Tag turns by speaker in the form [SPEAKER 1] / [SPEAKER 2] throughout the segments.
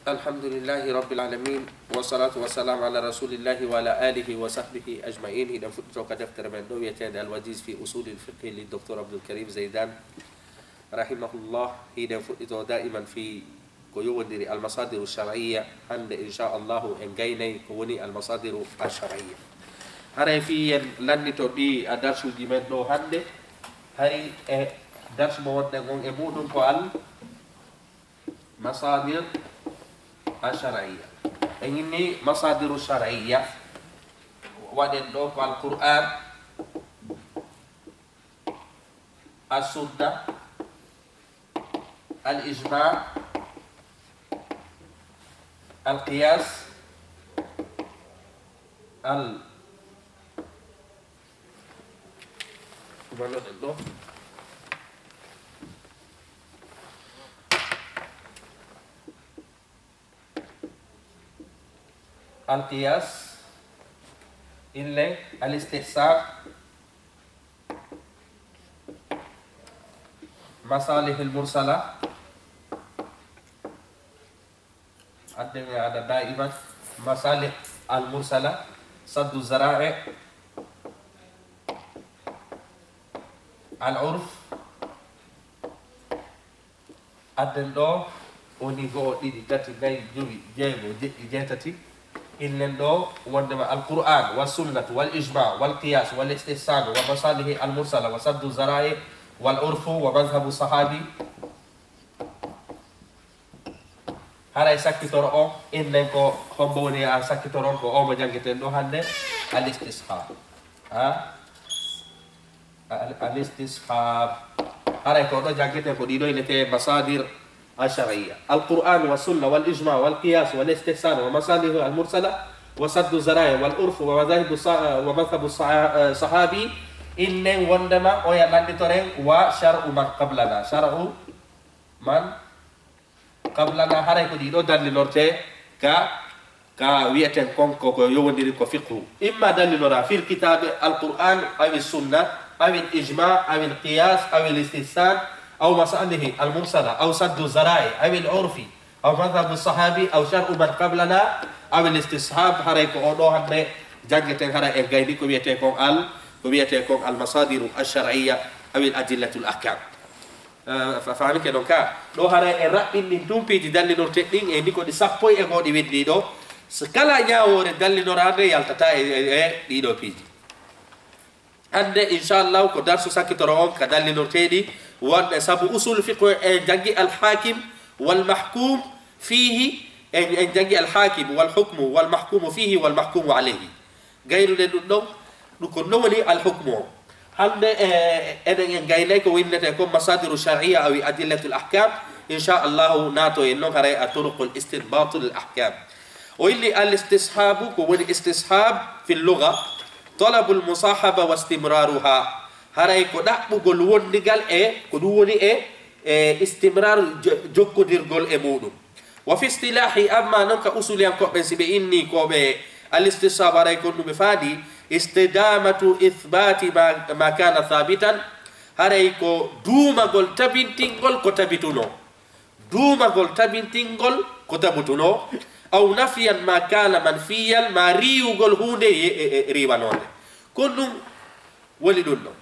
[SPEAKER 1] الحمد لله رب العالمين والصلاة والسلام على رسول الله وعلى آله وصحبه أجمعين. هنا فتوك دفتر من نوية الوجيز في أصول الفقه للدكتور عبد الكريم زيدان رحمه الله. هنا فتوك دائما في كيوندري المصادر الشرعية عند إن شاء الله إنجيني كوني المصادر الشرعية. هذا في لن تودي الدرس الجمال لو هند هاي درس مودة عن أمودن قال مصادر الشرعية. ini مصادر الشرعية ودن دوك القرآن السنة الإجماع القياس القياس إلا الاستحسان مصالح المرسلة ada daiman masalih al-mursala saddu zara'i al-urf aden do oni go didi tati ngay jowi jeego jeetati illen do wondema al-qur'an wa sunnah wal ijma' wal qiyas wal istihsan wa masalih al-mursala wa saddu zara'i wal urf wa madhhabu sahabi haray sakkitoro o innen ko hombo woni a sakkitoron ko o mo jangeten do hande al-istishab al-istishab haray ko do jangeten ko dido ilete masadir الشرعية القرآن والسنة والإجماع والقياس والاستحسان ومصالح المرسلة وسد الزرايا والعرف ومذهب الصحابي إن وندما ويلان تورين وشرع من قبلنا شرع من قبلنا هاي كودي دو دال لورتي كا ويتن كونكو كو يونديري كو فقه إما دال لورا في الكتاب القرآن أو السنة أو الإجماع أو القياس أو الاستحسان أو مصالح المرسلة أو سد الزرايا أو العرف أو مذهب الصحابي أو شرع من قبلنا أو الاستصحاب هريك أو هذا جانجتين هذا الجايدي كوبيتكم المصادر الشرعية أو الأدلة الأحكام. فاهمين كده كا؟ لو هذا الرأي اللي تومبي تدل نور تكنين إني كودي سبوي أقول يبيد ديدو سكلا ياور تدل نور هذا يالتتا ديدو بيجي. عند إن شاء الله كدرس ساكترون كدل نور تدي وان سبب أصول الفقه جنجي الحاكم والمحكوم فيه جنجي الحاكم والحكم والمحكوم فيه والمحكوم عليه غير لأنه نكون نولي الحكم هل أنا جايلك وين تكون مصادر الشرعية أو أدلة الأحكام إن شاء الله ناتو إنه هراء طرق الاستنباط للأحكام وإلي الاستصحاب هو الاستصحاب في اللغة طلب المصاحبة واستمرارها haray ko dabbugol wondigal ko dum woni istimrar jokkodirgol mudum wa fi istilahi amma nanka usuliyan ko be sibe inni ko be al-istisab haray ko dum faadi istidamatu ithbati ma kana thabitan haray ko dumagol tabintingol ko tabituno dumagol tabintingol ko tabutuno aw nafiyan ma kana manfiyan ma riugol hunde riwanode ko dum woli dum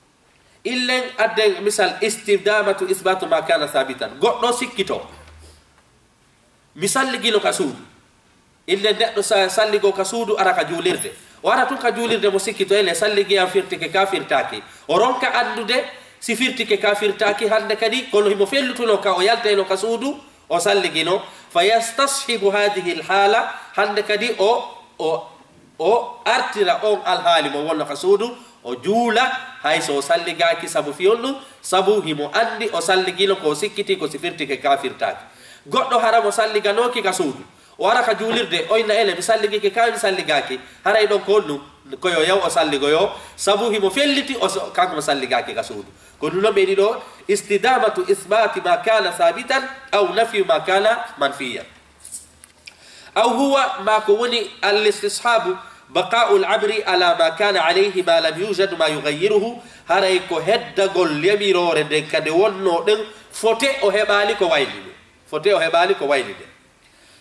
[SPEAKER 1] إلا أدى مثال استدامة إثبات ما كان ثابتا قطنا سكتو مثال لجيلو كسود إلا نحن سالجو كسود أراك جولير ده وأنا تون كجولير ده مسكتو إلا سالجي أفيرتك كافير تاكي ورونك أندو ده سفيرتك كافير تاكي هذا كدي كله مفيل تلو كأويال تلو كسود أو سالجينو فيستصحب هذه الحالة هذا كدي أو أرتلا أو الحال مولنا كسود o juula hay so salligaki sabu fiyollu sabu himo andi o salligilo ko sikkiti ko sifirtike kafirtaaki goddo haramo salliganoki ka suudu o ara ka juulirde oyna ele mi salligike ka mi salligaki haray don ko nu ko yo yaw o salligoyo sabu himo felliti o kanko salligaki ka suudu ko nuno be dido istidamatu isbati ma kana sabitan aw nafi ma kana manfiyan aw huwa ma ko woni al-istishabu بقاء العبر على ما كان عليه ما لم يوجد ما يغيره هرايكو هدغول يميرور دين كدي wonno den fote o hebali ko waylide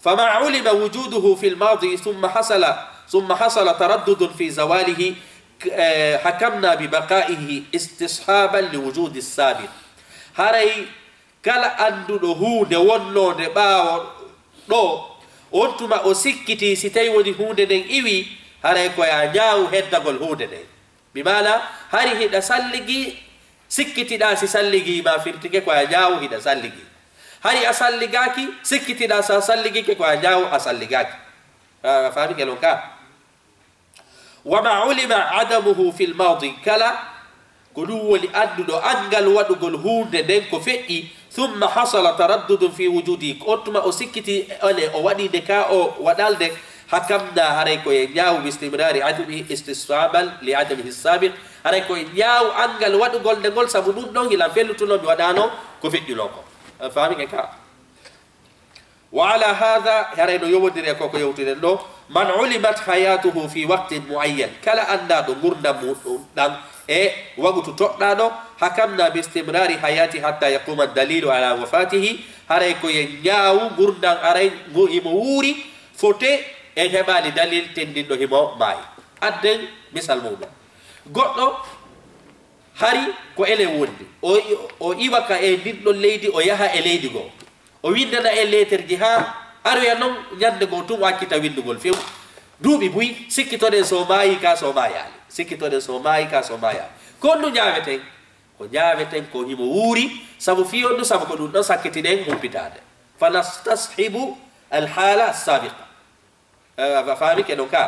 [SPEAKER 1] فما علم وجوده في الماضي ثم حصل تردد في زواله حكمنا ببقائه استصحابا لوجود السابق. هاري كلا أندو هود ونو نباو دو أنتما أسكتي ستي ودي هود نين إيوي هاري كويا نياو هدغل هود نين بمعنى هاري هدا سالجي سكتي داسي سالجي ما فيرتكي كويا نياو هدا سالجي هاري أسالجاكي سكتي داسا سالجي كويا نياو أسالجاكي فاهمي كلونكا. وما علم عدمه في الماضي كلا قلوا لأنه أنقل ودقل هود نينكو فئي ثم حصل تردد في وجودك أنتما أسكتي أنا أودي دكاء ودالدك حكمنا هريكو ينياو باستمرار عدمه استصحابا لعدمه السابق هريكو ينياو أنقل ودقل نقول سبنون نوغي لنفلو تنو بودانو كفئي لوكو فاهمين كا. وعلى هذا هرينو يودر يكوكو يوتينو من علمت حياته في وقت معين كلا أننا نمرنا مؤمنا وقت تقنانو حكمنا باستمرار حياته حتى يقوم الدليل على وفاته هريكو ينياو مرنا أرين مهموري فوتي هما لدليل تندينو همو ماي أدن مثال مولا قلتو هاري كو إلي وندي o iwaka e ndinɗon leydi o yaha e leydi goo o windana e letterji ha aroya noon ñande goo tum wakkita windugol few duuɓi buy sikkitoɗen so maayi ka so mayali sikkitoɗen so maayi ka so mayali kon ndu ñaweten ko himo wuuri sabu fiyondu sabu ko ɗum ɗon sakkitinen humpitade fanastashibu alhala sabiqa faami ke ɗon ka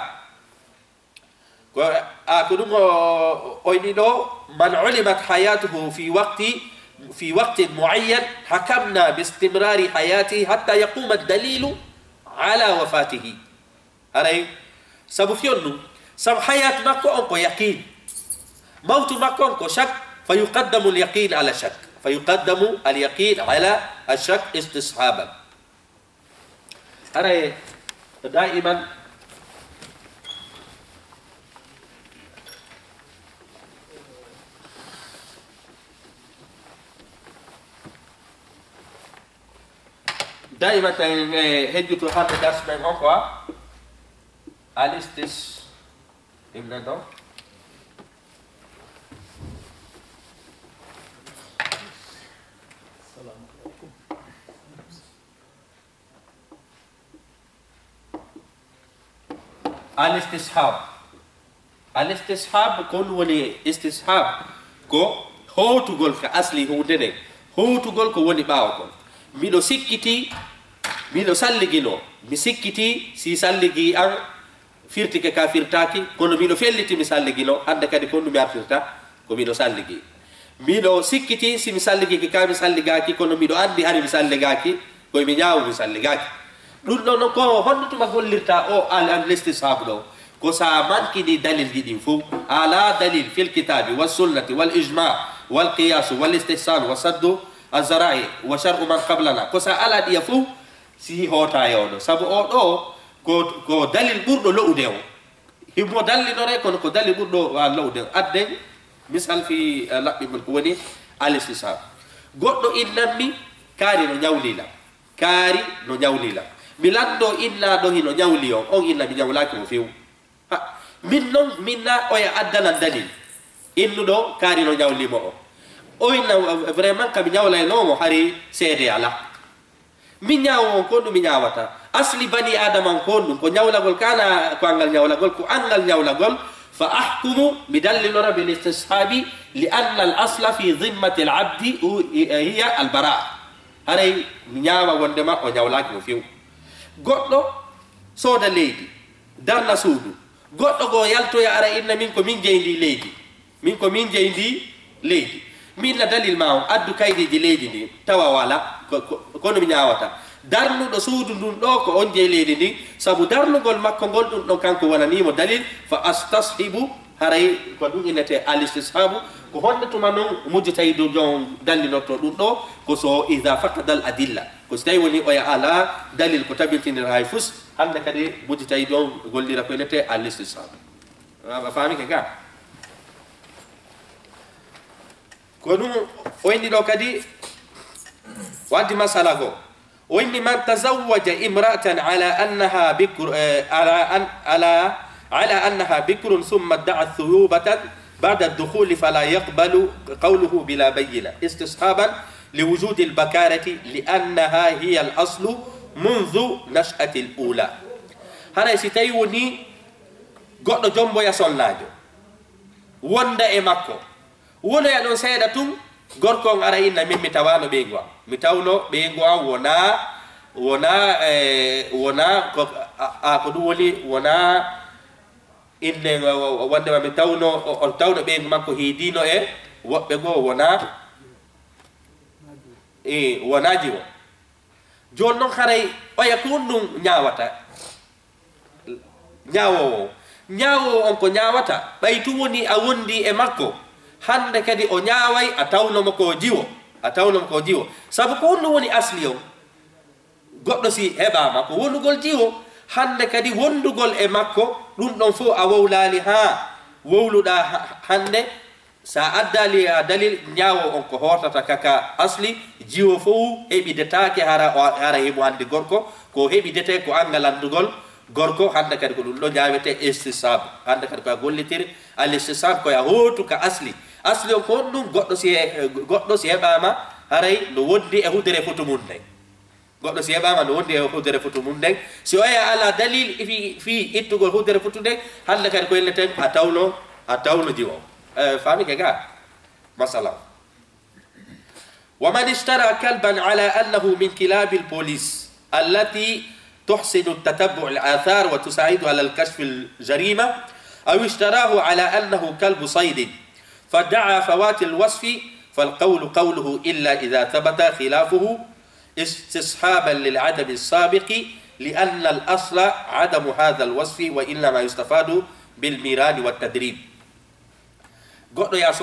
[SPEAKER 1] ko ɗum oyni ɗo man ulimat hayatuhu في وقت معين حكمنا باستمرار حياته حتى يقوم الدليل على وفاته. أري سبب فيونو سبب حياة ماكو أنكو يقين موت ماكو أنكو شك فيقدم اليقين على الشك فيقدم اليقين على الشك استصحابا. أري دائما دائما هجتو هذا درس من هو الاستس ابن الاستصحاب كل ولي استصحاب كو هو تقول كأصلي هو دني هو تقول كو ولي باوكم miɗo sikkiti miɗo salligino mi sikkiti si salligi an firtike ka firtaki kono miɗo felliti mi salligino hande kadi kon ɗumi artirta ko miɗo salligi miɗo sikkiti si mi salligiki ka mi salligaki kono miɗo andi hari mi salligaki koye mi ñaawu mi salligaki ɗum ɗo non ko honnotuma gollirta o al istishabu ɗo ko sa mankini dalil ji ɗin fof ala dalil fil kitabi wassunnati wal ijma wal qiyasu wal istihsan wa saddu الزراعي وشرع من قبلنا كوسا على دي فو سي هوتا يودو سابو او دو كو دليل بوردو لو ديو هيمو دليل نوري كون كو دليل بوردو لو ديو ادن مثال في لقب من كوني الاستساب غودو انامي كاري نو نياوليلا ميلاندو إلا دو هينو نياوليو او إلا بي نياولاكي مو فيو من نون منا او يا ادنا دليل إنو دو كاري نو نياولي مو oyna vraiment kam nyawla no mo hari sede ala min nyawo ko dum nyawata asli bani adam ko dum ko nyawla gol kana ko angal nyawla gol ko angal nyawla gol fa ahkumu bidalil rabbil istishabi li anna al asla fi dhimmati al abd hiya al bara hari nyawa wonde ma o nyawla ko fiw goddo soda leydi darna suudu goddo go yalto ya ara inna min ko min jeyndi leydi min la dalil ma addu kaydi di leydi ni tawa wala kono mi nyawata darnuɗo suudu ndun ɗo ko on je leydi ndi sabu darnugol makko ngol ɗum ɗon kanko wonanimo dalil fa astashibu haray ko ɗum innete alistishabu ko honde tuma noon mujjitayi dow jon dallinotto ɗum ɗo ko so ida faqada al adilla ko so tawi woni oya ala dalil ko tabintinir hay fus hande kadi mujjitayi ɗon gollira ko innete alistishabu a faami ke ka ko ɗum o inni ɗo kadi waddi masala go وإن من تزوج امرأة على أنها بكر على أنها بكر ثم ادعت ثيوبة بعد الدخول فلا يقبل قوله بلا بينة استصحابا لوجود البكارة لأنها هي الأصل منذ نشأة الأولى. هذا سيتيوني قد جنبو يصلاجو wonda e makko wona ya don seeda tum gorko ara inna min mi tawano be ngwa mi tawno be ngwa wona ko dum woni wona inde wonde mi tawno on tawno be makko hidino e wobbe go wona wona jiwo jon non xaray o ya ko dum nyaawata nyaawo on ko nyaawata ɓaytu woni a wondi e makko hande kadi o nyaaway a tawnomo ko jiwo sabu ko wonno woni asli o goɗɗo si heɓama ko wondugol jiwo hande kadi wondugol e makko ɗum ɗon fof a wowlali ha wowluɗa hande sa addali a dalil nyaawo on ko hortata kaka asli jiwo fof heɓidetake hara heɓo hande gorko ko heɓidete ko angal andugol gorko hande kadi ko ɗum ɗo jawete istisab hande kadi koye gollitire al istisab koye hootu ka asli on ko ɗum goɗɗo si heɓama haray no wondi e hudere foto mum nden goɗɗo si heɓama no wondi e hudere foto mum nden si oya ala dalil fi ittugol hudere foto nden hande kadi ko yelleten a tawno jiwo fami ke ga masala ومن اشترى كلبا على أنه من كلاب البوليس التي تحسن التتبع الآثار وتساعد على الكشف الجريمة أو اشتراه على أنه كلب صيد فادعى فوات الوصف فالقول قوله إلا إذا ثبت خلافه استصحابا للعدم السابق لأن الأصل عدم هذا الوصف وإنما يستفاد بالميران والتدريب goɗɗo ya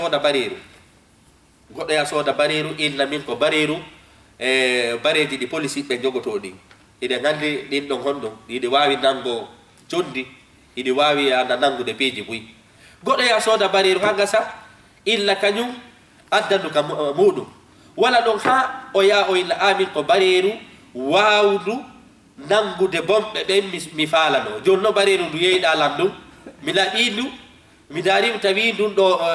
[SPEAKER 1] sooda bareeru inna min ko bareeru bareeji ɗi police ɓe jogotoɗi ide gandi ɗin ɗon honɗum iɗi wawi nango jondi iɗi wawi anda nangude peeji buyi goɗɗo ya sooda bareeru ha gasa illa kañum addandu ka muɗum wala ɗon ha o ya o illa amin ko bareeru wawdu nangude bomɓe ɓen mi falano joni no bareeru ndu yeyiɗa lam ɗum mi laɓi ndu mi darima tawi ndun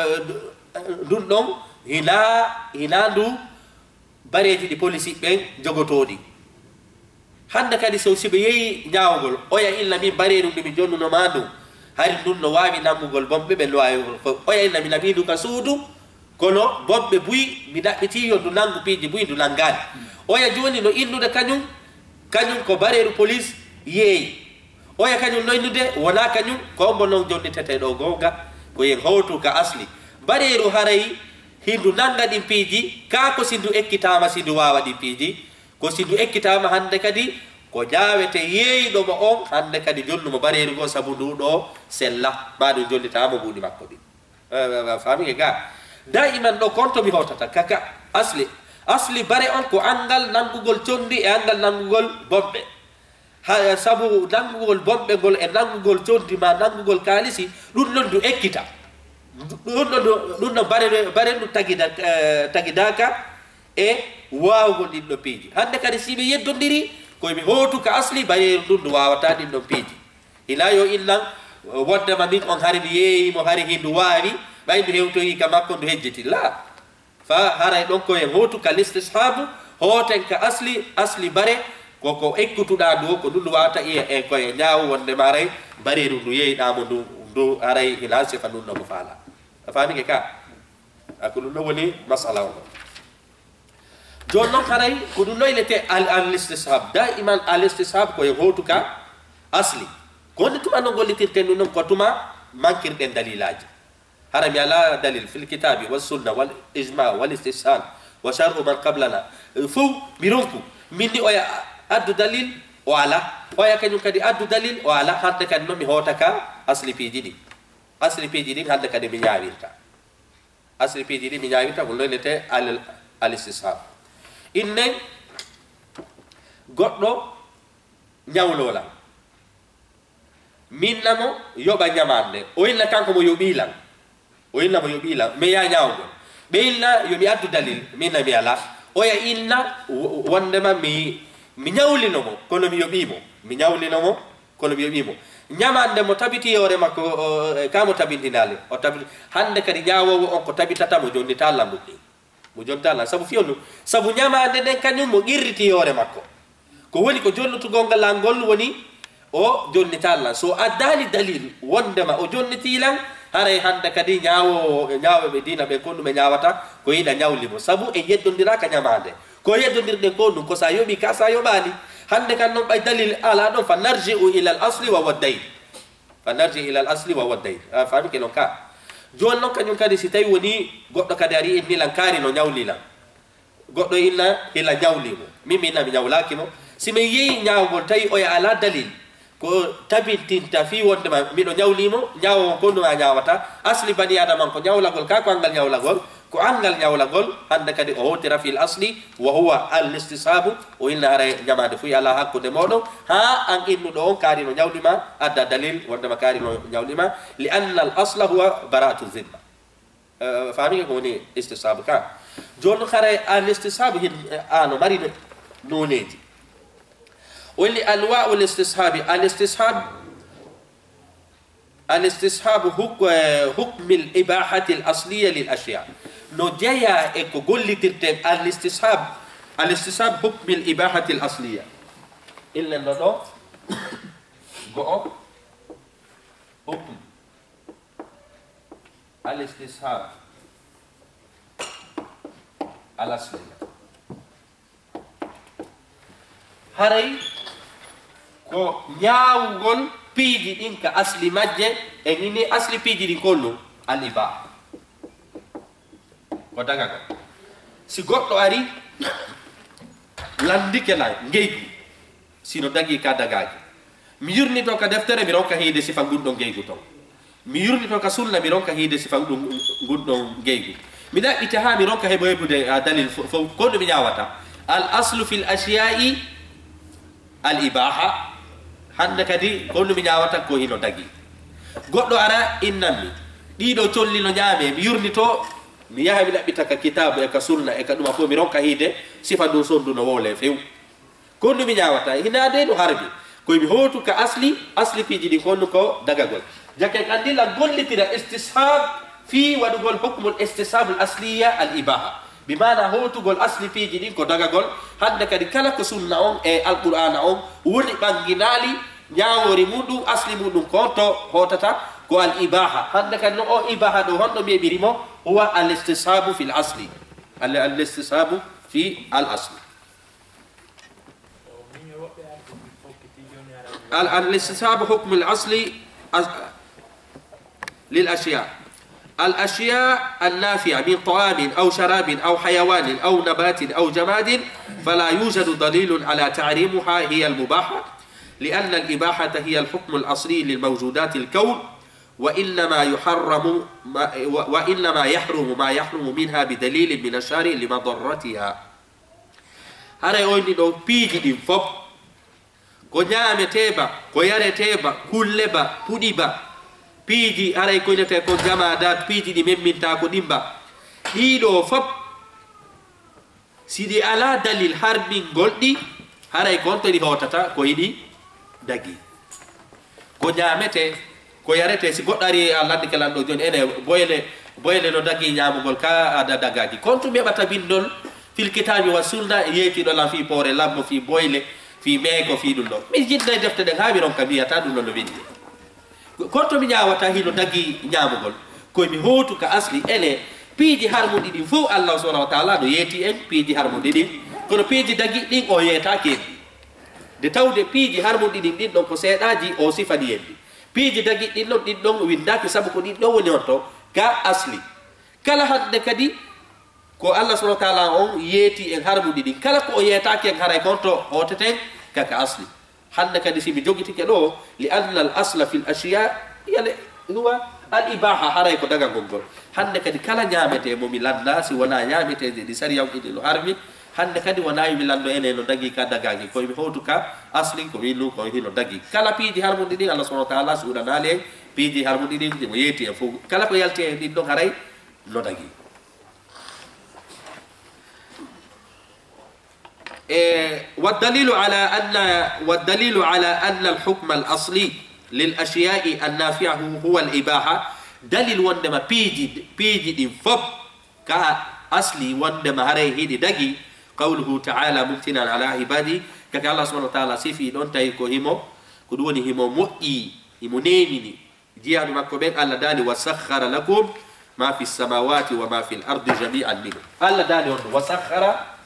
[SPEAKER 1] ɗon hina ndu bareji ɗi police ɓen jogotoɗi hande kadi so siɓe yeeyi ñawgol oya illa min bareru ndu mi jonnunoma ndu hari ndun no wawi nangugol bomɓe ɓe lowawi oya illa mi naɓi ndu ka suudu kono bomɓe buyi mi ɗaɓɓiti yo ndu nangu piiji buyi ndu nangani oya joni no innude kañum ko bareru police yeeyi oya kañum no innude wona kañum ko mbo noon jonnitete ɗo gonga ko yen howtu ka asli bareru haray hindu nanga ɗin piiji ka ko sindu ekkitama sindu wawa ɗin piiji ko sindu ekkitama hande kadi ko jawete yeeyiɗomo on hande kadi jonnumo bareru go sabu ndu ɗo sella ma ɗum jollitama buuɗi makko ɗi famike ga daiman ɗo konto mi hotata kaka asli bare on ko angal nangugol condi e angal nangugol bomɓe sabu nangugol bomɓe ngol e nangugol condi ma nangugol kalisi ɗum ɗon ndu ekkita ɗum ɗon bare ndu tagidaka e wawgol ɗin ɗon piiji hande kadi siɓe yeddodiri koyemi hootu ka asli bareru ndun ndu wawata ɗin ɗon piiji ila yo illan wondema min on hari mi yeeyimo hari hindu waawi ɓay ndu hewtoyi ka makko ndu hejjiti la fa haray ɗon koyen hootu ka listishabu hooten ka asli bare koko ekkutuɗa ndu ko ndu wawata iya e koye ñaawu wondema aray bareru ndu yeeyiɗamo ndu aray ila sifa ndun nomo faala a famike ka ko ɗum ɗo woni masala o joni noon haray ko ɗum noylete al istishab daiman al istishab koye hootu ka asli gonde tuma no gollitirten ɗum noon ko tuma mankirɗen dalilaji hara mi ala dalil fil kitabi wa sunna wal ijma wal istihsan wa shar'u man qablana fof mi ronku minni oya addu dalil o ala oya kañum kadi addu dalil o ala hande kadi noon mi hoota ka asli piiji ɗin hande kadi mi ñawirta asli piiji ɗin mi ñawirta ko loylete al istishab innen goɗɗo ñawlola minnamo yoɓa ñamande o illa kanko mo yoɓilan mi ya ñawgol ɓe illa yomi addu dalil minna mi ala oya illa wondema mi mi ñawlinomo kono mi yoɓimo mi ñawlinomo kono mi yoɓimo ñamande mo tabiti yore makko kamo tabintinali o tabiti hande kadi ñawowo on ko tabitatamo jonni ta lamɗum ɗi mo jonta la sabu fiyonu sabu ñamande den kañum mo irriti yore makko ko woni ko jonnutugol ngal langol woni o jonnitalla so addani dalil wondema o jonnitilan haray hande kadi ñawoɓe dina ɓe kon ɗume ñawata ko yiɗa ñawlimo sabu e yeddodira ka ñamande ko yeddodirɗen ko ɗum ko sa yoɓi ka sa yoɓani hande kan noon ɓay dalil ala ɗon fa narji'u ila al asli wa waddayn fa narji ila al asli wa waddayn fami ke non ka joni noon kañum kadi si tawi woni goɗɗo kadi ari innilan kaari no ñawlilan goɗɗo inna hila ñawlimo min mi inna mi ñawlakimo si min yeeyi ñawgol tawi oya ala dalil ko tabintinta fi wondema miɗo ñawlimo ñawowo ko ɗuma ñawata asli bani adaman ko ñawlagol ka ko angal ñawlagol ko angal ñawlagol hande kadi o hotira fi l asli wa huwa al istisabu o inna hara ñamade fuyi ala hakkude moɗon ha an innuɗo on kaarino ñawlima adda dalil wondema kaarino ñawlima li anna al asla huwa bara'atu zimma famike ko woni istisabu ka joni hara al istisabu hin ano mari noneji واللي انواع الاستصحاب الاستصحاب حكم الاباحه الاصليه للاشياء نجيا اكو غوليتيرت الاستصحاب حكم الاباحه الاصليه الا نو غو حكم الاستصحاب الاصليه haray ko ñaawgol piiji ɗin ka asli majje e ini asli piiji ɗin kollu al ibaha ko dagago si goɗɗo ari landike la ngeygu sino dagi ka dagaji mi yurnito ka deftere mi ronka hiide sifa gunɗon ngeygu ton mi yurnito ka sunna mi ronka hiide sifa gunɗon ngeygu mi ɗaɓɓita ha mi ronka heɓo heɓude dalil fof ko ɗum mi ñawata al aslu fi l asiyai al ibaha hande kadi ko ɗum mi ñawata ko hino dagi goɗɗo ara innanmi ɗiɗo colli no ñaame mi yurnito mi yaha mi ɗaɓɓita ka kitabu e ka sunna e ka ɗuma fof mi ronka hiide sifa ɗum sondu no wowle few ko ɗum mi ñawata hinade no harbi koyemi hootu ka asli piiji ɗin konnu ko dagagol jake andila gollitira istishab fi waɗugol hukmul istishabul asliya al ibaha bimana hootugol asli piiji ɗin ko dagagol hande kadi kala ko sunna on e alqur'ana on woni ɓanginali ñawori muɗum asli muɗum ko to hotata ko al ibaha hande kadi no o ibaha ɗo honɗo mbiyeɓirimo huwa al istishabu fi l asli al istishabu fi al asli al istishabu hukmu al asli lil ashya الأشياء النافعة من طعام أو شراب أو حيوان أو نبات أو جماد فلا يوجد دليل على تعريمها هي المباحة لأن الإباحة هي الحكم الأصلي للموجودات الكون وإنما يحرم ما يحرم منها بدليل من الشارع لمضرتها هذا يقول لو بيجي دين فوق كو نيامتيبا كو يارتيبا كلبا بوديبا piiji haray koynete ko jamadat piiji ɗi memminta ko ɗimba ɗiɗo fop siɗi ala dalil harbingol ɗi haray kon to ɗi hotata ko yiɗi dagi ko ñamete ko yarete si goɗɗo ari a landi ke lanɗo joni ene boyle no dagi ñamugol ka ada dagaji kon to heɓata bindol fil kitabi wa sunna yeytiɗo lan fi poore lammo fi boyle fi meego fi ɗum ɗo mi jiɗna defte ɗen ha mi ronka mbiyata ɗum ɗon no windi konto mi ñawata hino dagi ñamugol koyemi hootu ka asli ene piiji harmuɗi ɗin fof allah subhanahu wa taala no yeeti en piiji harmuɗi ɗin kono piiji dagi ɗin o yeetaki en de tawde piiji harmuɗi ɗin ɗin ɗon ko seeɗaji o sifani en ɗi piiji dagi ɗin ɗon ɗin ɗon windaki saabu ko ɗin ɗon woni on to ka asli kala hande kadi ko allah subhanahu wa taala on yeeti en harmuɗi ɗin kala ko o yeetaki en haray konto hoteten kaka asli hande kadi simi jogitike ɗo li anna al asla fi l ashiya huwa al ibaha haray ko daga gongol hande kadi kala ñamete momi landa si wona ñametede ɗi sariyaw ɗiɗi no harmi hande kadi wona mi lando ene no dagi ka dagaki koyemi howtu ka asli ko winnu ko hino dagi kala piiji harmuɗi ɗin allah subhanahu wa taala suuɗanali en piiji harmuɗi ɗin ɗimo yeeti en fof kala ko yalti e ɗin ɗon haray no dagi والدليل على أن الحكم الأصلي للأشياء النافعة هو الإباحة دليل وندما بيجي دي فب كأصلي وندما هريه دي دقي قوله تعالى ممتنا على عبادي كك الله سبحانه وتعالى سيفي دون تايكو هيمو كدوني هيمو مؤي هيمو نيميني جيان مكو بين الله داني وسخر لكم ما في السماوات وما في الأرض جميعا منه الله داني وسخر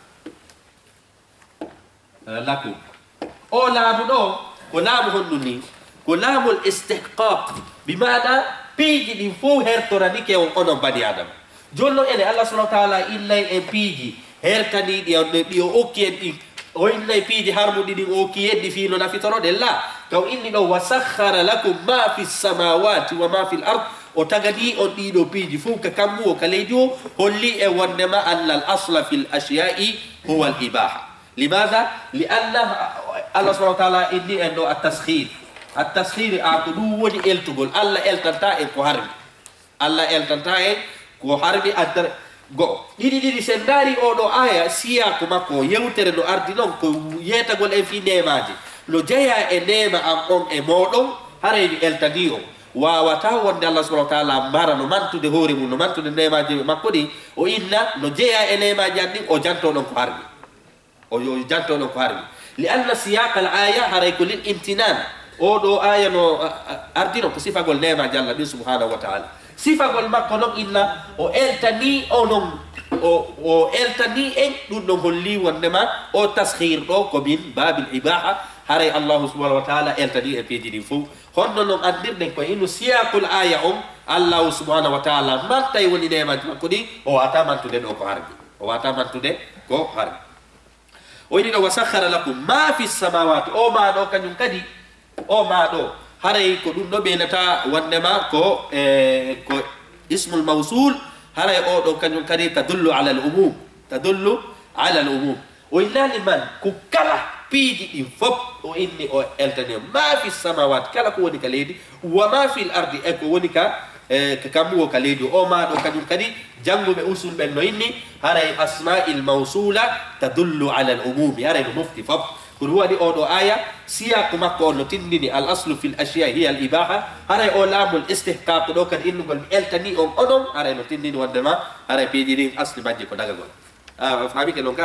[SPEAKER 1] لكم او لام دو كلام هنوني كلام الاستحقاق بمعنى بيجي دي فو هرتوراني كي اون بني ادم جولو ان الله سبحانه وتعالى الا ان بيجي هرتاني دي اوكي دي o inna piiji harmudi din o ki yeddi fi no nafitorode la kaw inni do wasakhara lakum ma fi samawati wa ma fi al-ard o tagadi on dido piiji fu ka kambu o kalejo holli e wonnema alla al-asla fi al-ashya'i huwa al-ibaha limadha li'anna Allah subhanahu wa ta'ala inni endo at-taskhir aqudu woni eltugol alla eltanta e ko harbi alla eltanta e ko harbi adar go didi sendari o do aya siya ko makko yewtere no ardi non ko yetagol e fi nemaji lo jeya e nema am on e modon hareji eltadi o wawata wonde Allah subhanahu wa ta'ala bara no mantude hoore mum no mantude nemaji makko di o inna no jeya e nemaji andi o janto don ko harbi o yo janto don ko harbi li anna siyaq al aya haray ko lil imtinan o do aya no ardi no ko sifagol nemaji Allah subhanahu wa ta'ala sifagol makko non inna o eltani onon o eltani en dum no holli wondema o taskhir do ko bin babil ibaha haray Allah subhanahu wa ta'ala eltani e peji din fu honno non andirden ko inu siyaqul aya Allah subhanahu wa ta'ala mantay woni nemaji makko di o atamantude do ko harbi o atamantude ko harbi o ini do wasakhara lakum ma fi samawati o ma do kanyum kadi o ma do haray ko dum do benata wonnema ko ko ismul mawsul haray o do kanyum kadi tadullu ala al-umum o illa liman ku kala piji di fop o inni o eltane ma fi samawat kala ko woni ka leydi wa ma fi al-ardi e ko woni ka kamu ka leydi o ma do kanyum kadi jangube usul ben no inni haray asma'il mawsula tadullu ala al-umum haray no mufti fop هو دي أودو آية سياق مكو أنو تندني الأصل في الأشياء هي الإباحة هراي أولام الاستحقاق دو كان إنو قل إلتني أدوم هراي نو تندني واندما هراي بيجيرين أصل ماجي كو داغا قول فهمي كلونكا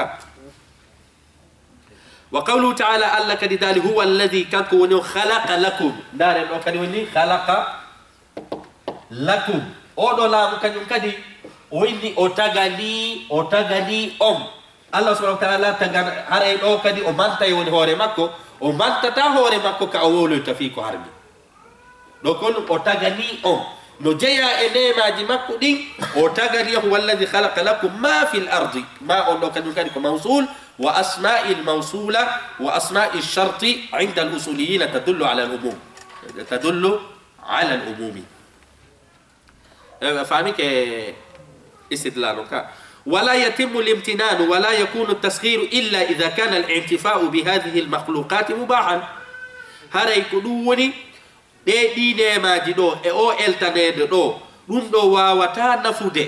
[SPEAKER 1] وقوله تعالى ألا كدي هو الذي كاكو خلق لكم دار أو كدي خلق لكم أودو لام كان كدي وإني أوتاغاني Allah subhanahu wa ta'ala tagan haray do kadi o mantay woni hoore makko o mantata hoore makko ka o woloyta fi ko harbi do kon o tagani on no jeya e nemaji makko din o tagani huwa alladhi khalaqa lakum ma fil ardi ma on do kadi ko mawsul wa asma'il mawsula wa asma'i ash-sharti 'inda al-usuliyyin tadullu 'ala al-umum fahmi ke istidlaluka ولا يتم الامتنان ولا يكون التسخير إلا إذا كان الانتفاع بهذه المخلوقات مباحا هراي كدوني دي نيماجي دو او التانيد دو دون دو واواتا نفوده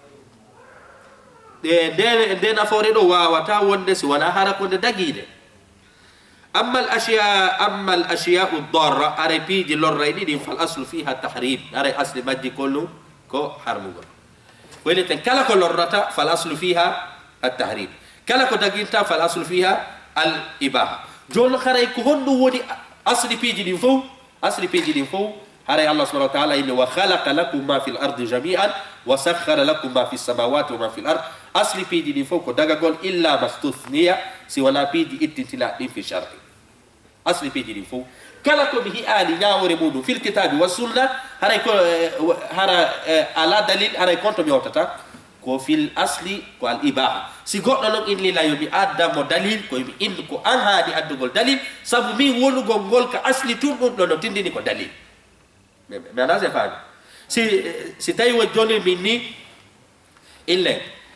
[SPEAKER 1] دي نفوري دو واواتا وندس وانا هراكو دغيده أما الأشياء الضارة هراي بيجي لوريدي فالأصل فيها التحريم هراي أصل ماجي كله كو حرمو ولكن كلا كل الرتا فالأصل فيها التحريم كلا كل دقيقة فالأصل فيها الإباحة جون خير يكون ودي أصل بيجي دينفو هراي الله سبحانه وتعالى إنه وخلق لكم ما في الأرض جميعا وسخر لكم ما في السماوات وما في الأرض أصل بيجي دينفو كدقا قول إلا ما استثنية سوانا بيجي اتتلاء في الشرع أصل بيجي دينفو كلا كو به آلي ناوري مودو في الكتاب والسنة هرا على دليل هرا كنتم يوتتا كو في الأصل كو الإباحة سيقول نلوك إن للا يبي آدم دليل كو يبي إن كو أنها دي أدوغل دليل سابو مي ولو غنغول كأصل تنون نلو تنديني كو دليل مانا سيفان سي تايو جوني مني إلا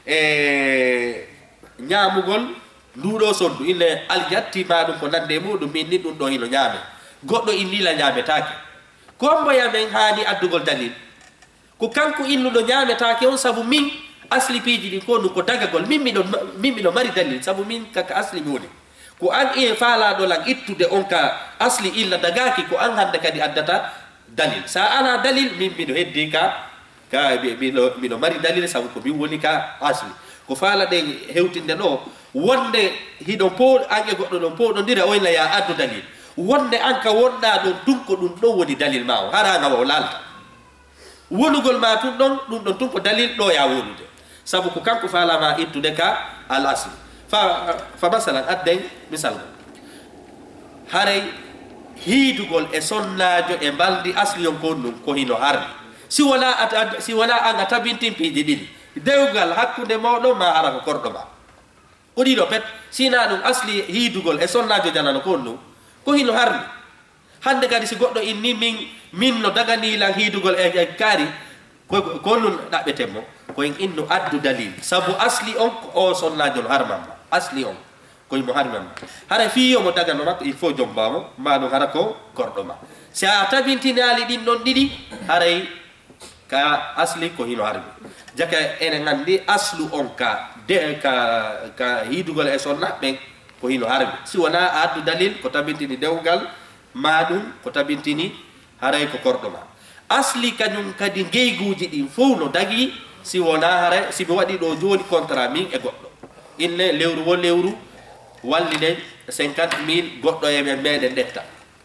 [SPEAKER 1] نياموغول نورو صندو إلا الجاتي مادو كو نندمو دو مني دون دو هيلو نيامي goddo inni la nyametake ko mbo yamen haani addugol dalil ko kanko innudo nyametake on sabu min asli piiji ɗi ko ko dagagol min miɗo mari dalil sabu min kaka asli mi woni ko an faalaɗo lan ittude on ka asli illa dagaki ko an hande kadi addata dalil sa ala dalil min miɗo heddi ka miɗo mari dalil sabu ko min woni ka asli ko faalaɗe hewtinde ɗo wonde hiɗo po an e goɗɗo ɗon poɗodira oyla ya addu dalil wonde an ka wonɗa ɗon tun ko ɗum ɗo woni dalil ma o haragawa o lalta wonugol ma tun ɗon ɗum ɗon tun ko dalil ɗo ya wonude sabu ko kanko falama ittude ka al asli fa masalan adden misal haray hiidugol e sonnajo e mbaldi asli on kon ɗum ko hino hardi si wona an a tabintin piiji ɗiɗi dewgal hakkude mawɗo ma ara ko korɗo ma ko ɗiɗo pet sina ɗum asli hiidugol e sonnajo janano kon ɗum ko hino hardi hande kadi si goɗɗo inni min no daganilan hiidugol e kaari kon ɗum ɗaɓɓetenmo koyen inno addu dalil sabu asli on o sonnajol harmamma asli on koyemo harmamma hara fiyomo dagano makko il faut jombamo maɗum hara ko korɗo ma si a tabintinali ɗin ɗon ɗiɗi haray ka asli ko hino harmi jaka enen gandi aslu on ka hiidugol e sonna ɓen ko hino harmi si wona addu dalil ko tabintini dewgal maɗum ko tabintini haray ko korɗo ma asli kañum kadi ngeyguji ɗin fof no dagi si wona hara si mi waɗi ɗo joni contrat min e goɗɗo inne lewru wo lewru wallinen 50 000 goɗɗo e men meɗen ɗetta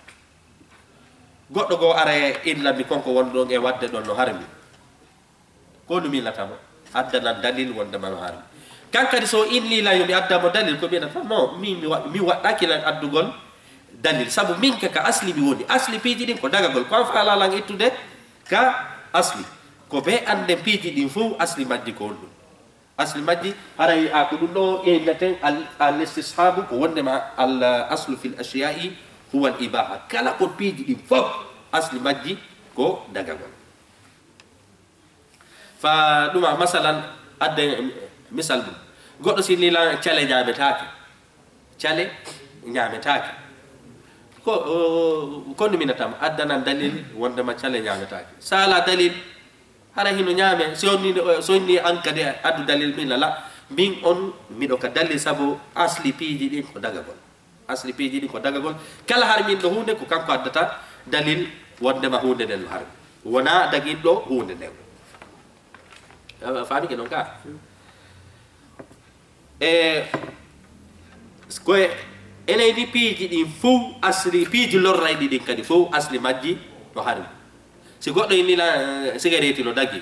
[SPEAKER 1] goɗɗo goo ara innami konko won ɗon e wadde ɗon no harmi ko ɗum millatamo addanan dalil wondema no harmi kankadi so innila yomi addamo dalil ko mbiyata non mi waɗɗakilan addugol dalil sabu min ka asli mi woni asli piiji ɗin ko dagagol ko an faalalan ittude ka asli ko be ande piiji ɗin fof asli majji ko ɗum asli majji haray ko ɗum ɗo inneten al istishabu ko wondema al aslu fil ashiya'i huwa al ibaha kala ko piiji ɗin fof asli majji ko dagagol fa ɗuma masalan adde misal ɗum goɗɗo sinnilan cale ñametake ko numinatama addanan dalil wondema cale ñametake sala dalil hara hino ñaame sonni an kadi addu dalil min lala min on miɗo ka dalil sabu asli piiji ɗin ko dagagol asli piiji ɗin ko dagagol kala har min ɗo hunde ko kanko addata dalil wondema hunde nden no harmi wona daguinɗo hunde nden faami ke noon ka koye eneyni piiji ɗin fof asli piiji lorrayɗi ɗin kadi fof asli majji no harmi si goɗɗo innila cigarette no dagi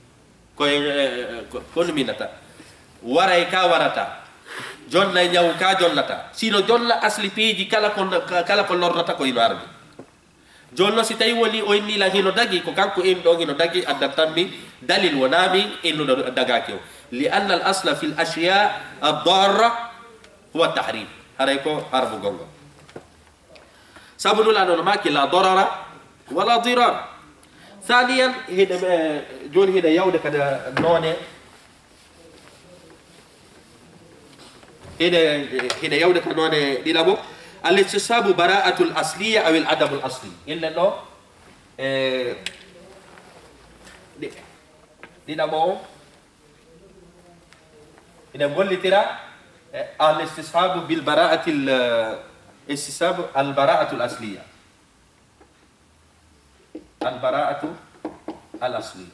[SPEAKER 1] kono minata waray ka warata jonna ñaw ka jonnata sino jonna asli piiji kala ko lorrata ko hino harmi jonno si tawi woni o innila hino dagi ko kanko inɗo hino dagi addat tanmi dalil wonami innuɗo dagaki o li anna al asla fi l ashya addarra huwa tahrim haray ko harbu gongo sabu nulaɗo no maki la darara wala dirar ثانيا جون هنا يودا كذا نونة هنا يودا كذا نونة ديلابو الاستصحاب براءة الأصلية أو العدم الأصلي إلا إنه ديلابو إذا نقول ترى الاستصحاب بالبراءة الاستصحاب البراءة الأصلية البراءة الأصلية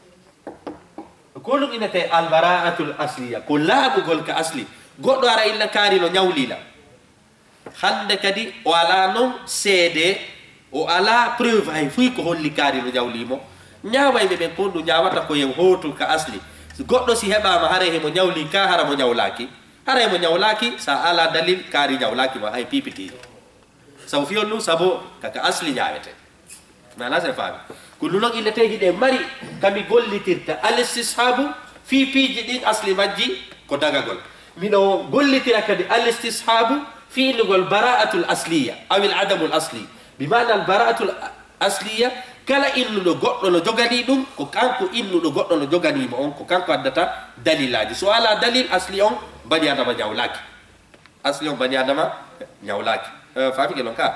[SPEAKER 1] كل إنك البراءة الأصلية كلها بقول كأصلي قد أرى إلا كارينو نيوليلا خند كدي ولا نم سيد ولا preuve هاي فيك هون لكارينو نيوليمو نياوي مبين كوندو نياواتا كو يهوتو كأصلي قد سي هبا ما هاري همو نيولي كا هرمو نيولاكي هاري همو نيولاكي سا على دليل كاري نيولاكي ما هاي بيبتي سوفيو نو سابو كأصلي نياوتي ما لازم فاهم كل لون إلا تيجي ده مري كمي قول لي ترتا الاستصحاب في جديد أصل مجي كتاعا قول منو قول لي ترى كده الاستصحاب في نقول براءة الأصلية أو العدم الأصلي بمعنى البراءة الأصلية كلا إنه لو جوغاني دوم كوكانكو إنه لو جوغاني مون كوكانكو أدتا دليل لاجي سؤال دليل أصلي أون بني آدم نياولاكي أصلي أون بني آدم نياولاكي فاهم كده لونكا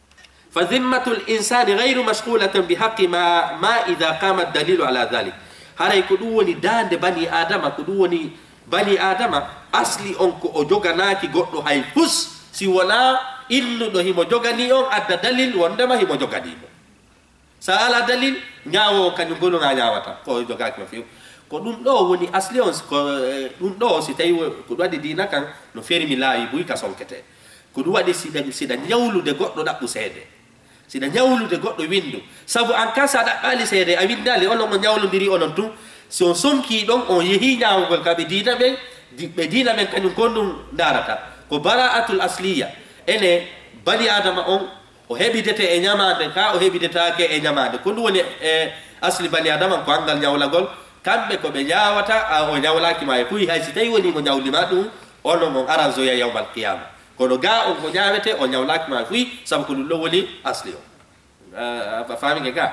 [SPEAKER 1] فذمة الإنسان غير مشغولة بحق ما إذا قام الدليل على ذلك haray ko ɗum woni dande bani adama ko ɗum woni bani adama asli on ko o joganaki goɗɗo hay fus si wona innuɗo himo jogani on adda dalil wondema himo joganimo sa ala dalil ñawo kañum gonunga ñawata ko jogaki ma few ko ɗum ɗo woni asli on ko ɗum ɗo si tawi ko ɗum waɗi dina kan no fermi laawi buy ka sonkete ko ɗum waɗi siɗa ñawlude goɗɗo ɗaɓɓu seede siɗa ñawlude goɗɗo windu sabu an ka sa ɗaɓɓali seede a windali onon o ñawlodiri onon tun si on sonki ɗon on yeehi ñawugol ka ɓe diina ɓen kañum gonɗum darata ko bara'atul asliya ene bani adama on o heɓidete e ñamade ka o heɓidetake e ñamade ko ɗum woni asli bani adama ko angal ñawlagol kamɓe ko ɓe ñawata o ñawlaki ma e fuyi hay si tawi woni mo ñawlima ɗum onon on aran zoya yawmal qiyama kono ga on ko ñawete o ñawlaki ma e fuyi sabu ko ɗum ɗo woni asli o famike ga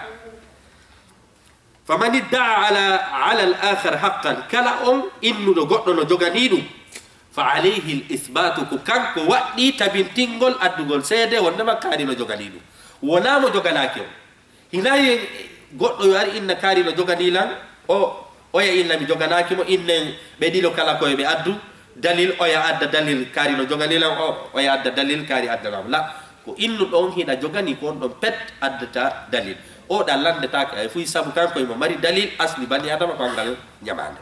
[SPEAKER 1] faman iddaa ala al akhar haqqan kala on innuɗo goɗɗo no jogani ɗum fa alayhi l ithbatu ko kanko waɗɗi tabintingol addugol seede wondema kaari no jogani ɗum wona mo joganaki o hinayi goɗɗo yo ari inna kaari no joganilan oya inna mi joganaki mo innen ɓe ɗiɗo kala koye ɓe addu dalil oya adda dalil kaari no joganilan oya adda dalil kaari addanamo la ko innuɗo on hiɗa jogani ko on ɗon pet addata dalil oɗa landetake ay fuyi sabu kanko emo mari dalil asli bani adama ko ngal ñamande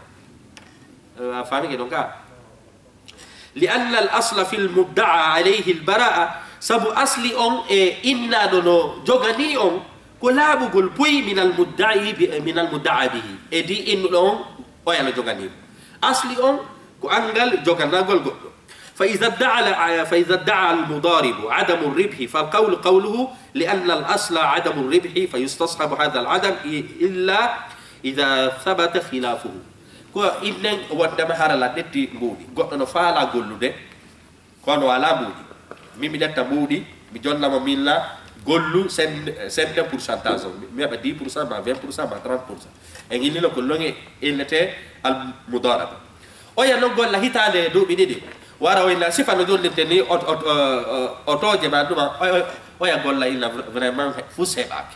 [SPEAKER 1] a famike ɗon ka لأن الأصل في المدعى عليه البراءة سبو أصلي أم إنا دونو جوغاني أم كلابو قل بوي من المدعى به إدي إنو لهم ويانا جوغاني أصلي أم كو أنجل جوغانا قل فإذا ادعى المضارب عدم الربح فالقول قوله لأن الأصل عدم الربح فيستصحب هذا العدم إلا إذا ثبت خلافه ko innen wondema harala ɗetti mbuuɗi goɗɗo no faala gollude kono wala mbuuɗi min mi ɗetta mbuuɗi mi jonnamo min la gollu sende pourcentage o mi heɓa 10% ma 20% ma 30% e gillino ko longe illete al mudaraba oya noon golla hitande duuɓi ɗiɗi wara oyna sifa no jollirte ni otoje ma ɗuma oya golla illa vraiment fus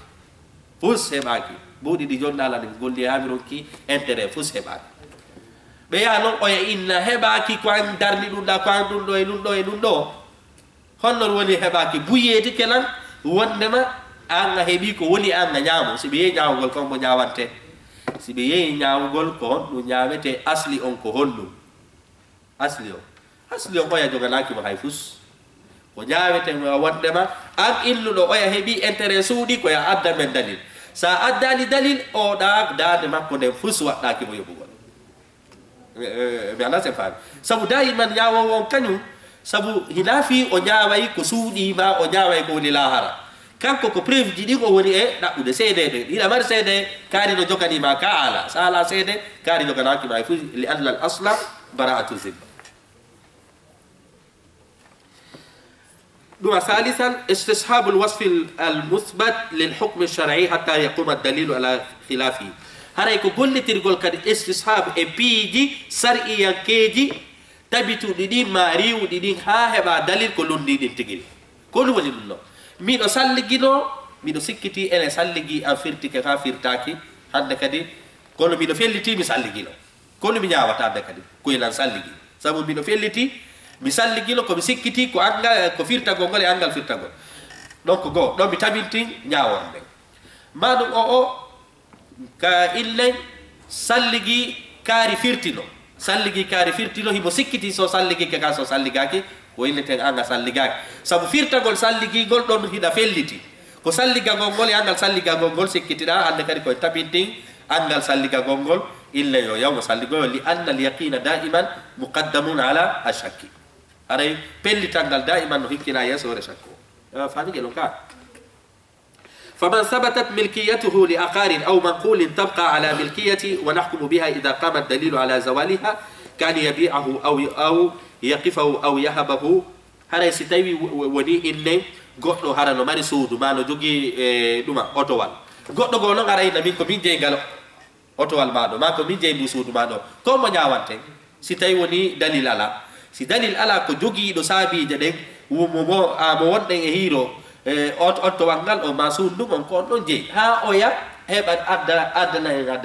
[SPEAKER 1] heɓaki mbuuɗi ɗi jonnala ɗi golli hamironki intérêt fus heɓaki ɓe yaha noon oya inna heɓaki ko an darni ɗum ɗa ko an ɗum ɗo e ɗum ɗo e ɗum ɗo honnon woni heɓaki buyedi kelan wondema an a heeɓi ko woni an a ñaamo si ɓe yehi ñawugol ko mo ñawante si ɓe yehi ñawugol ko honɗum ñawete asli on ko honɗum asli on oya joganakimo hay fus ko ñawete wondema an illuɗo oya heeɓi intérêt suuɗi koya adda men dalil sa addani dalil oɗa dande makko nden fus waɗɗakimo yoɓugol ɓe ala sen faami sabu dayiman ñawowo on kañum sabu hinafi o ñaway ko suuɗima o ñaway ko woni lahara kanko ko preuve ji ɗin o woni e ɗaɓɓude seede ɗe ɗiɗa mari seede kaari no joganima ka ala sa ala seede kaari joganakima e fu li anna al asla bara'atu zimma ɗum ثالثا استصحاب الوصف المثبت للحكم الشرعي حتى يقوم الدليل على خلافه haray ko gollitirgol kadi istishab e piiji sar'iyankeji tabituɗi ɗin ma riwɗi ɗin ha heɓa dalil ko londi ɗin tigiri ko ɗum woni ɗum ɗo miɗo salligino miɗo sikkiti ene salligi an firtike ha firtaki hande kadi kono miɗo felliti mi salligino kono mi ñawatade kadi koyelan salligi sabu miɗo felliti mi salligino komi sikkiti ko angal ko firtagol ngol e angal firtagol donc go ɗon mi tabintin ñawonde maɗum o ka illen salligi kaari firtino himo sikkiti so salligi ke ka so salligaki ko illeten anga salligaki sabu firtagol salligigol ɗon hiɗa felliti ko salligagol ngol e angal salligagol ngol sikkitiɗa hande kadi koye tabintin angal salligagol ngol ille yo yawmo salligoyo li anna al yaqina daiman muqaddamun ala ashakki aray pellitangal daiman no hikkina yesore shakku famige ɗon ka فمن ثبتت ملكيته لأقار أو منقول تبقى على ملكيته ونحكم بها إذا قام الدليل على زوالها كان يبيعه أو يقفه أو يهبه هذا ستاوي وني إني goɗɗo harano mari suudu ma no jogii ɗuma otowal goɗɗo goo noon arayna min ko min jeyi ngal otowal maɗo ma ko min jeyi ndu suudu maɗo ko mo ñawante si tawi woni dalil ala si dalil ala ko jogiiɗo saabije ɗen mo wonɗen e hiiro ottowal ngal o ma suudu ɗum on ko on ɗon jeyi ha oya heɓat addana hen a dalil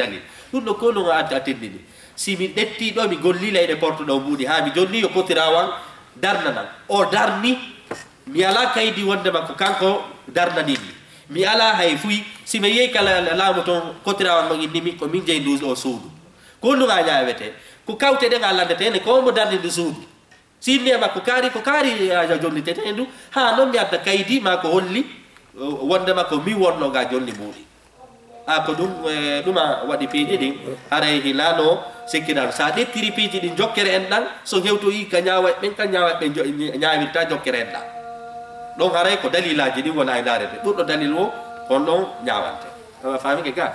[SPEAKER 1] ɗum ɗo ko no adda tindini si mi ɗetti ɗo mi gollila ene porto ɗo mbuɗi ha mi jonni yo kotirawan darnanan o darni mi ala kaydi wonde makko kanko darnaninmi mi ala hay fuy si mi yehi kala laamu toon kotirawan mo innimi ko min jeyi ndu o suudu ko nduga ñawete ko kawte ɗen a landete ne ko mo darni ndu suudu si inni e makko ko kaari a jonnitete ndu ha noon mi adda kaydi ma ko holli wonde makko mi wonnoga jonni mbuɗi ko ɗuma waɗi piiji ɗin haray hilano sikkiɗan sa ɗettiri piiji ɗin jokkere en ɗan so hewtoyi ka ñawa ɓen ka ñawa ɓe ñawirta jokkere en ɗan ɗon haray ko dalilaji ɗin wona e darete ɓurɗo dalil o on ɗon ñawante famike ga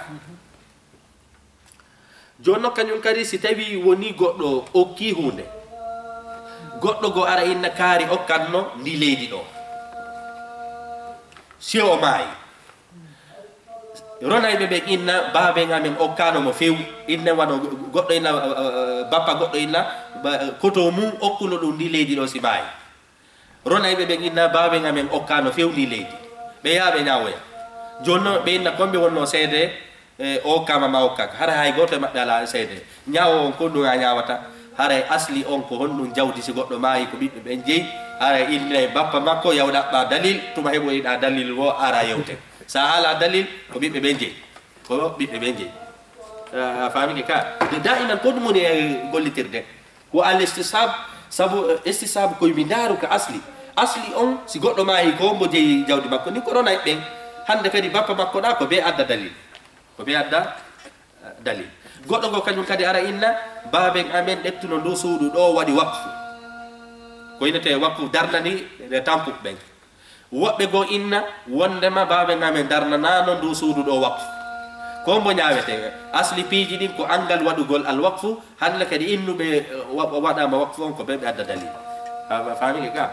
[SPEAKER 1] jonno kañum kadi si tawi woni goɗɗo okki hunde goɗɗo go ara inna kaari okkanno ndi leydi ɗo si o maayi ronayɓe ɓe inna baaben amen okkano mo few inna wano goɗɗo inna bappa goɗɗo inna koto mum okkuno ɗum ndi leydi ɗo si maayi ronayɓe ɓe inna baaben amen okkano few ndi leydi ɓe yaaɓe ñawoya jonno ɓe inna komɓe wonno seede o okkama ma okkaka hara hay goto e maɓɓe ala seede ñawo on ko ɗum a ñawata haray asli on ko honɗum jawdi si goɗɗo maayi ko ɓiɓɓe ɓen jeeyi haray inna e bappa makko yawɗaɓɓa dalil tuma heɓoyiɗa dalil wo ara yewte sa ala dalil ko ɓiɓɓe ɓen jeeyi ko ɓiɓɓe ɓen jeeyi a famike ka daiman ko ɗum woni e gollitirde ko al istisab sabu istisab koye mi ndaaru ka asli on si goɗɗo maayi ko mbo jeeyi jawdi makko ni ko ronay ɓen hande kadi bappa makko ɗa ko be adda dalil goɗɗo ngo kañum kadi ara inna baaben amen ɗettuno ndu suudu ɗo waɗi wakfu ko inete wakfu darnani e tampuɓe ɓen woɓɓe goo inna wondema baaben amen darnanano ndu suudu ɗo wakfu ko mbo ñawete asli piiji ɗin ko angal waɗugol al wakfu hande kadi innuɓe waɗama wakfu on ko ɓe ɓe adda dalil famike ka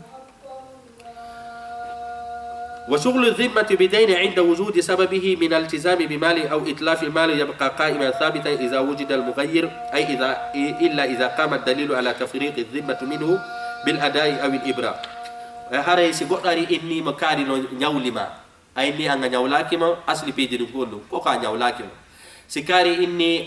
[SPEAKER 1] وشغل الذمة بدين عند وجود سببه من الالتزام بمال أو إتلاف المال يبقى قائما ثابتا إذا وجد المغير أي إلا إذا قام الدليل على تفريق الذمة منه بالأداء أو الإبراء هذا يسقطني إني مكاري نيولما أيني أنا نيولاكما أصلي بيجي نقوله كوكا نيولاكما سكاري إني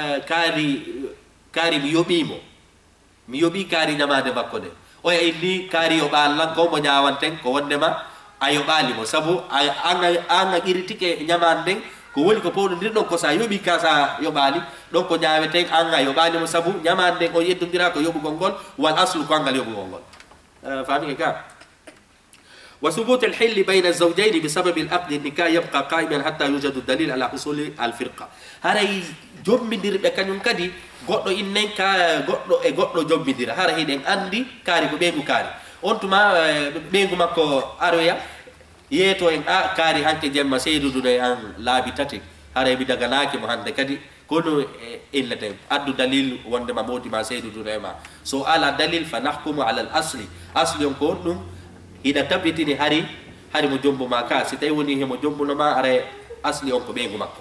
[SPEAKER 1] كاري ميوبي كاري نما دبكونه أو إني كاري يبالله كوم نيوانتين كوندما ayo ɓaalimo sabu anga iritike ñaman nden ko woni ko powɗodir ɗon ko sa yoɓi ka sa yoɓaali ɗon ko ñaweten anga yoɓaalimo sabu ñaman nden o yeddodira ko yoɓugol ngol wal aslu ko angal yoɓugol ngol famike ka وثبوت الحل بين الزوجين بسبب العقد النكاح يبقى قائما حتى يوجد الدليل على حصول الفرقه هاي جومبيدير be kanyum kadi goddo innen ka goddo e goddo jombidira hara hiden andi kaari ko beegu kaari on tuma beegu makko aroya yeto en a kaari hanke jemma seydudu e an laabi tati hara bi daga naaki mo hande kadi kono illate addu dalil wonde ma modi ma seydudu e ma so ala dalil fa nahkumu ala al asli on ko dum ida tabitini hari mo jombo ma ka si tay woni hemo jombuno ma are asli on ko beegu makko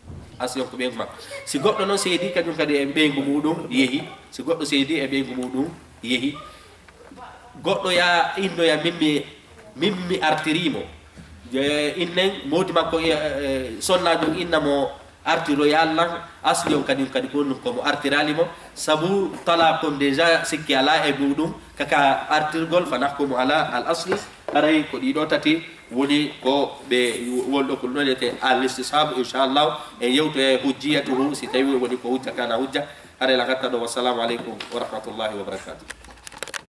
[SPEAKER 1] si goddo non seedi kanyum kadi e beegu mudum yehi si goddo seedi e beegu mudum yehi goddo ya indo ya mimmi artirimo je innen modi makko sonnajo innamo artiro ya Allah asli on kadi ko mo artiralimo sabu talaqon deja sikki ala e mudum kaka artirgol fa nahkumu ala al asli aray ko dido tati woni ko be woldo ko nolete al istishab inshallah e yewto e hujjiyatu si tawi woni ko hujja kana hujja aray la gatta do wassalamu alaikum wa rahmatullahi wa barakatuh